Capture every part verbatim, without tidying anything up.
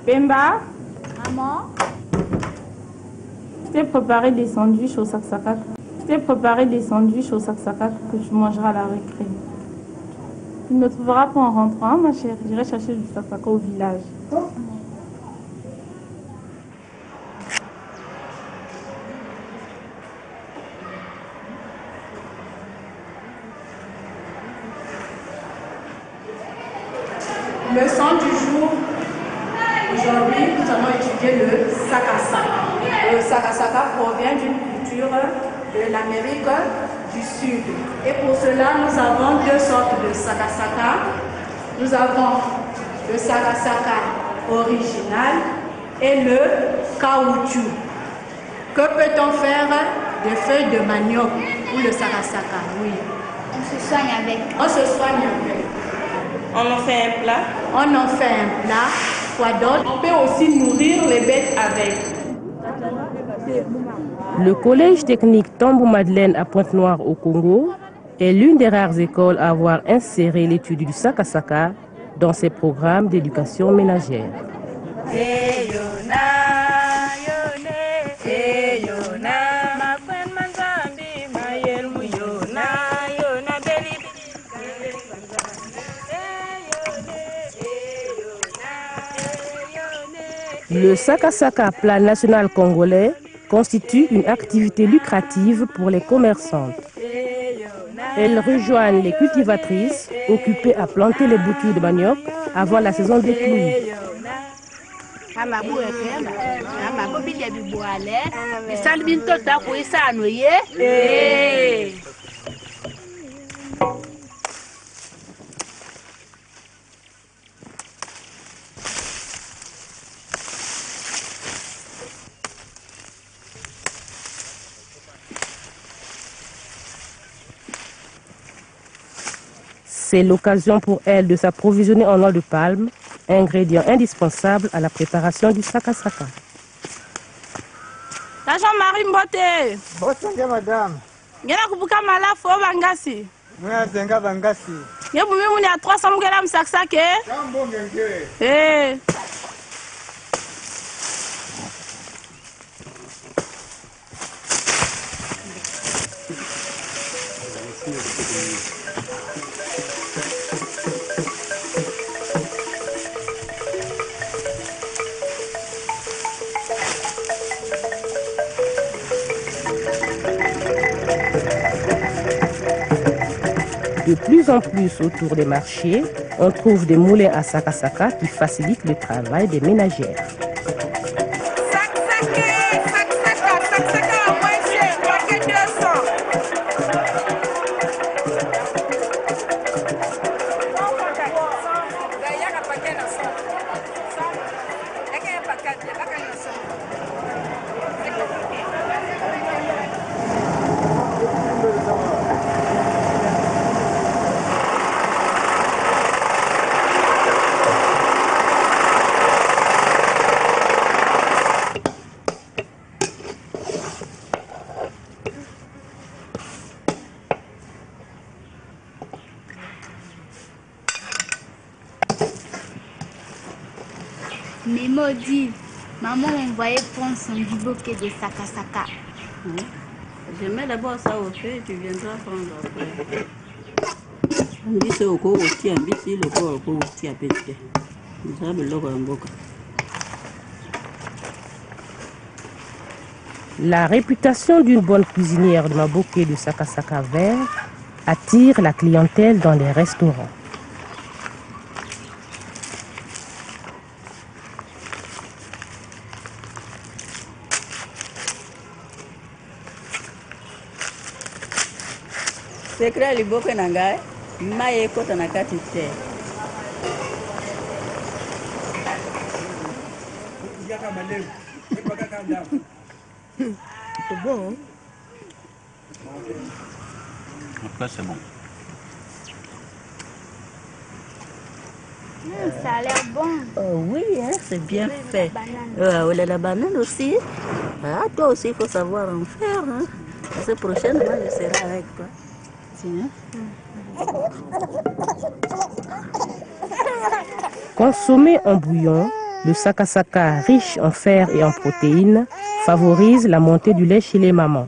Pemba. Maman. Je t'ai préparé des sandwichs au sac-sac. Je t'ai préparé des sandwichs au sac-sac que tu mangeras à la récré. Tu ne me trouveras pas en rentrant, hein, ma chérie. J'irai chercher du sac-sac au village. Leçon du jour. Aujourd'hui, nous allons étudier le sakasaka. Le sakasaka provient d'une culture de l'Amérique du Sud. Et pour cela, nous avons deux sortes de sakasaka. Nous avons le sakasaka original et le caoutchouc. Que peut-on faire des feuilles de manioc pour le sakasaka? Oui. On se soigne avec. On se soigne avec. On en fait un plat. On en fait un plat. Quoi d'autre? On peut aussi nourrir les bêtes avec. Le collège technique Tambou-Madeleine à Pointe-Noire au Congo est l'une des rares écoles à avoir inséré l'étude du sakasaka dans ses programmes d'éducation ménagère. Le sakasaka plat national congolais constitue une activité lucrative pour les commerçantes. Elles rejoignent les cultivatrices occupées à planter les boutures de manioc avant la saison des pluies. C'est l'occasion pour elle de s'approvisionner en huile de palme, ingrédient indispensable à la préparation du sakasaka. Jean-Marie Mbote. Bonjour madame. Ngena kubuka malafu bangasi. Mwana zenga bangasi. Ngebu mimi ni a trois cents mugela msakasake. Jambo ngenge. Eh. De plus en plus autour des marchés, on trouve des moulins à sakasaka qui facilitent le travail des ménagères. Mais maudit, maman m'envoyait prendre son bouquet de sakasaka. Oui. Je mets d'abord ça au feu et tu viendras prendre après. On dit c'est au cours aussi, un petit, le corps au cours aussi à petit. Ça me l'a en boca. La réputation d'une bonne cuisinière de ma bouquet de sakasaka vert attire la clientèle dans les restaurants. Secret liboke nangai, maye kota nakati te. C'est bon, hein? Après, c'est bon. Mmh, ça a l'air bon. Oh oui, hein, c'est bien Oui, fait. la banane. Ouais, la banane aussi. Ah, toi aussi, il faut savoir en faire. Hein. Parce que prochainement, je serai avec toi. Tiens. Consommée en bouillon, Le sakasaka, riche en fer et en protéines, favorise la montée du lait chez les mamans.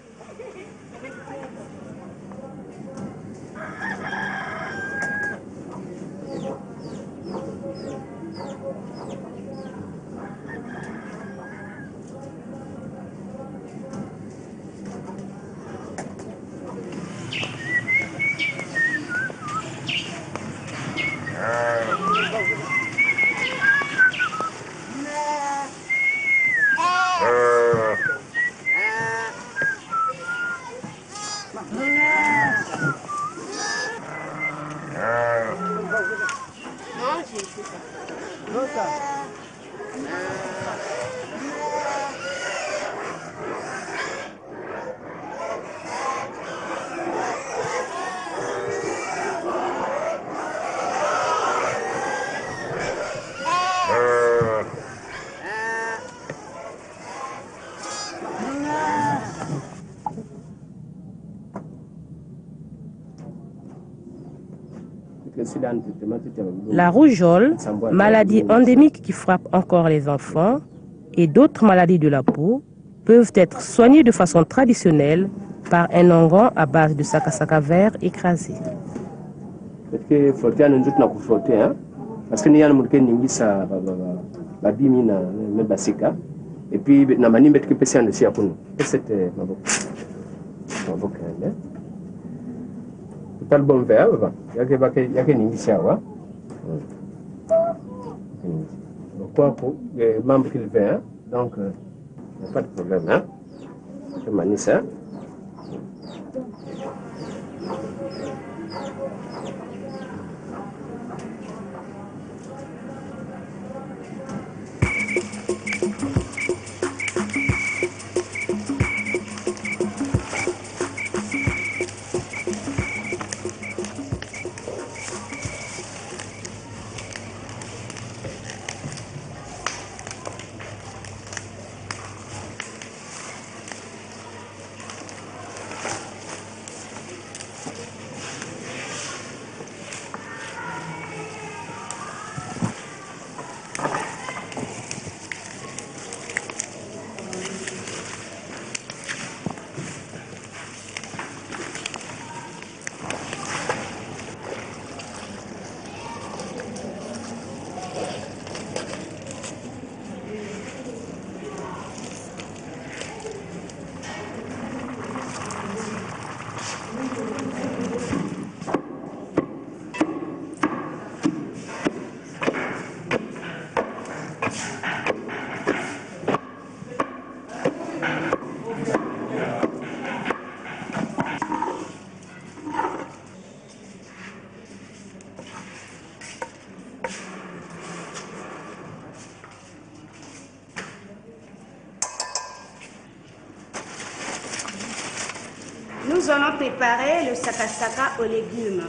La rougeole, maladie endémique qui frappe encore les enfants, et d'autres maladies de la peau peuvent être soignées de façon traditionnelle par un onguent à base de sakasaka vert écrasé. Parce que nous avons la bimina, le basika, et puis nous avons mis quelques personnes de siapoun. C'était ma boque. Ma boque, hein? Pas le bon verbe, il y a que une initiative. Pourquoi pour les membres qui le font, donc il n'y a pas de problème, hein? Je m'en ça. Nous allons préparer le sakasaka aux légumes.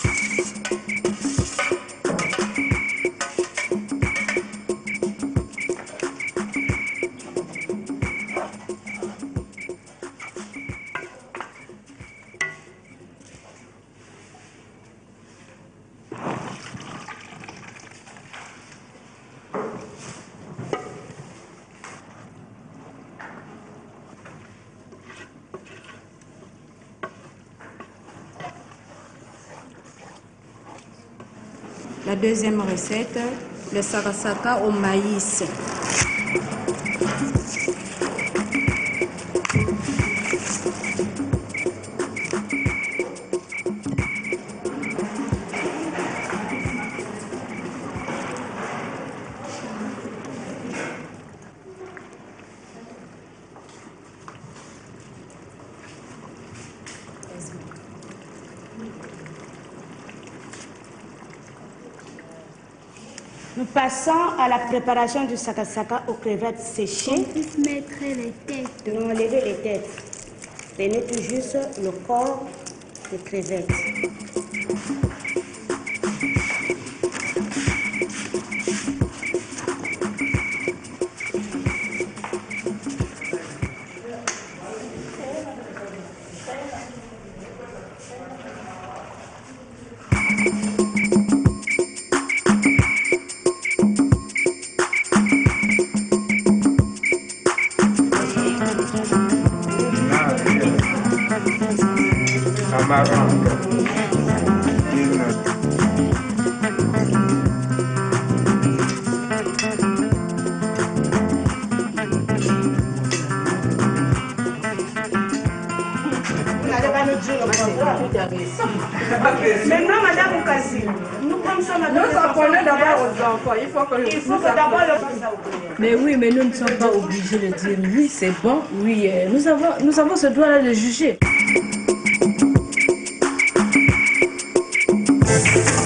La deuxième recette, le sakasaka au maïs. Nous passons à la préparation du sakasaka aux crevettes séchées. On puisse mettre les têtes. Non, enlever les têtes. Prenez tout juste le corps des crevettes. Maintenant, Madame Oukassi, nous comme ça, Madame, nous apprenons d'abord aux enfants. Il faut que il faut que d'abord le fasse. Mais oui, mais nous ne sommes pas obligés de dire oui, c'est bon, oui, euh, nous avons, nous avons ce droit-là de juger.